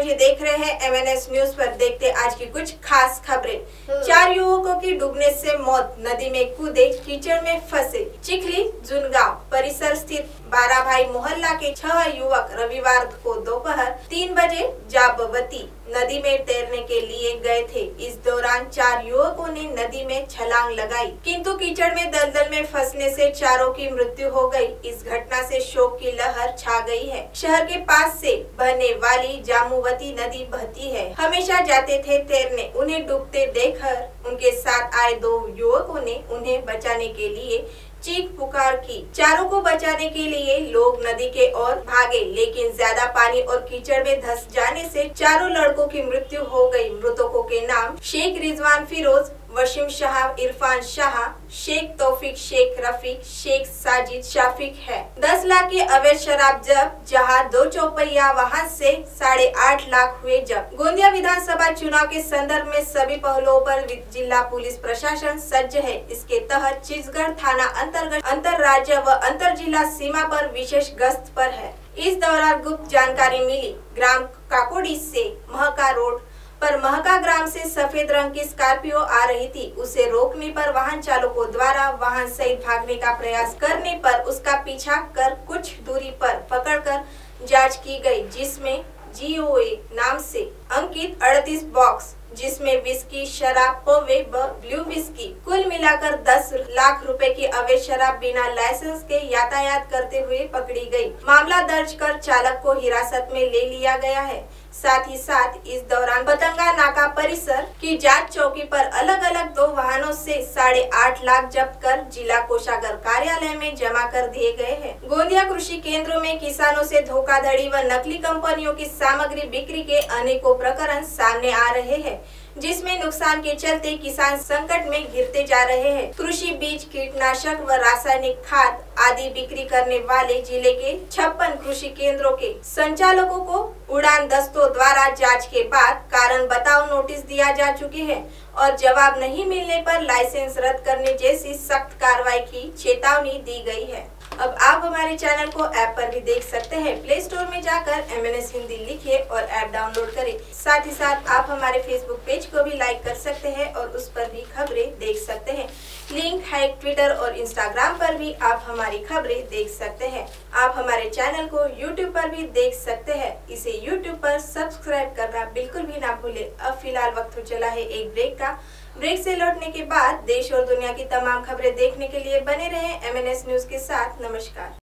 ये देख रहे हैं MNS न्यूज पर। देखते आज की कुछ खास खबरें। 4 युवकों की डूबने से मौत, नदी में कूदे, कीचड़ में फंसे। चिखली जुनगांव परिसर स्थित 12 भाई मोहल्ला के 6 युवक रविवार को दोपहर 3 बजे जाबवती नदी में तैरने के लिए गए थे। इस दौरान 4 युवकों ने नदी में छलांग लगाई, किंतु कीचड़ में दलदल में फंसने से चारों की मृत्यु हो गई। इस घटना से शोक की लहर छा गई है। शहर के पास से बहने वाली जामुवती नदी बहती है। हमेशा जाते थे तैरने। उन्हें डूबते देखकर उनके साथ आए 2 युवकों ने उन्हें बचाने के लिए चीख पुकार की। चारों को बचाने के लिए लोग नदी के ओर भागे, लेकिन ज्यादा पानी और कीचड़ में धंस जाने से चारों लड़कों की मृत्यु हो गई। मृतकों के नाम शेख रिजवान फिरोज, वसीम शाह, इरफान शाह, शेख तौफीक, शेख रफीक, शेख साजिद शाफिक है। 10 लाख की अवैध शराब जब्त, जहां 2 चौपहिया वाहन से 8.5 लाख हुए जब्त। गोंदिया विधानसभा चुनाव के संदर्भ में सभी पहलुओं पर जिला पुलिस प्रशासन सज्ज है। इसके तहत चिचगढ़ थाना अंतर्गत अंतर राज्य व अंतर जिला सीमा पर विशेष गश्त पर है। इस दौरान गुप्त जानकारी मिली, ग्राम काकोड़ी से महका रोड पर महका ग्राम से सफेद रंग की स्कॉर्पियो आ रही थी। उसे रोकने पर वाहन चालकों द्वारा वाहन सहित भागने का प्रयास करने पर उसका पीछा कर कुछ दूरी पर पकड़कर जांच की गई, जिसमें GOA नाम से अंकित 38 बॉक्स, जिसमें विस्की, शराब, पोवे व ब्लू विस्की, कुल मिलाकर 10 लाख रुपए की अवैध शराब बिना लाइसेंस के यातायात करते हुए पकड़ी गई। मामला दर्ज कर चालक को हिरासत में ले लिया गया है। साथ ही साथ इस दौरान पतंगा नाका परिसर की जांच चौकी पर अलग अलग 2 वाहनों से 8.5 लाख जब्त कर जिला कोषागार कार्यालय में जमा कर दिए गए हैं। गोंदिया कृषि केंद्रों में किसानों से धोखाधड़ी व नकली कंपनियों की सामग्री बिक्री के अनेकों प्रकरण सामने आ रहे हैं, जिसमें नुकसान के चलते किसान संकट में घिरते जा रहे हैं। कृषि बीज, कीटनाशक व रासायनिक खाद आदि बिक्री करने वाले जिले के 56 कृषि केंद्रों के संचालकों को उड़ान दस्तों द्वारा जांच के बाद कारण बताओ नोटिस दिया जा चुके हैं और जवाब नहीं मिलने पर लाइसेंस रद्द करने जैसी सख्त कार्रवाई की चेतावनी दी गई है। अब आप हमारे चैनल को ऐप पर भी देख सकते हैं। प्ले स्टोर में जाकर MNS हिंदी लिखिए और ऐप डाउनलोड करें। साथ ही साथ आप हमारे फेसबुक पेज को भी लाइक कर सकते हैं और उस पर भी खबरें देख सकते हैं। लिंक है ट्विटर और इंस्टाग्राम पर भी आप हमारी खबरें देख सकते हैं। आप हमारे चैनल को यूट्यूब पर भी देख सकते हैं। इसे यूट्यूब पर सब्सक्राइब करना बिल्कुल भी ना भूले। अब फिलहाल वक्त हो चला है एक ब्रेक का। ब्रेक से लौटने के बाद देश और दुनिया की तमाम खबरें देखने के लिए बने रहें MNS न्यूज के साथ। नमस्कार।